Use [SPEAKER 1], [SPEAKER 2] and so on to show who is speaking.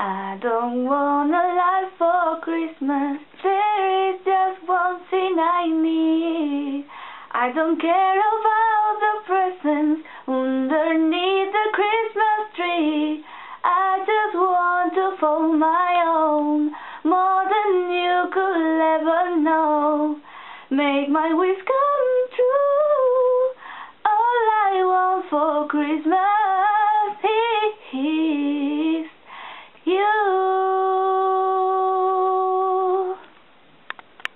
[SPEAKER 1] I don't want a lot for Christmas. There is just one thing I need. I don't care about the presents underneath the Christmas tree. I just want to fold my own, more than you could ever know. Make my wish come true. All I want for Christmas is